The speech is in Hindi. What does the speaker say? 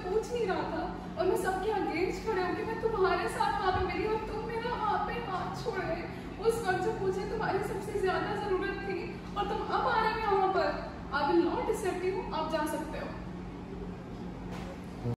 पूछ नहीं रहा था और मैं सबके अगेंस्ट खड़े होकर मैं तुम्हारे साथ वहाँ पे मिली और तुम मेरा वहाँ पे हाथ छोड़ गए। उस वक्त जब मुझे तुम्हारी सबसे ज्यादा जरूरत थी और तुम अब आ रहे हो यहाँ पर। I will not accept you, आप जा सकते हो।